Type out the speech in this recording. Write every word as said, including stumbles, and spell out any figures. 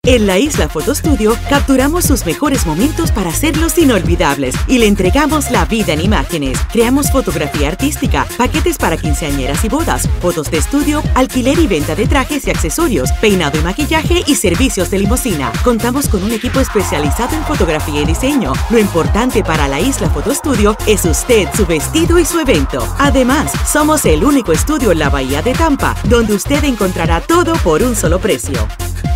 En la Isla Photo Studio capturamos sus mejores momentos para hacerlos inolvidables y le entregamos la vida en imágenes. Creamos fotografía artística, paquetes para quinceañeras y bodas, fotos de estudio, alquiler y venta de trajes y accesorios, peinado y maquillaje y servicios de limusina. Contamos con un equipo especializado en fotografía y diseño. Lo importante para la Isla Photo Studio es usted, su vestido y su evento. Además, somos el único estudio en la Bahía de Tampa donde usted encontrará todo por un solo precio.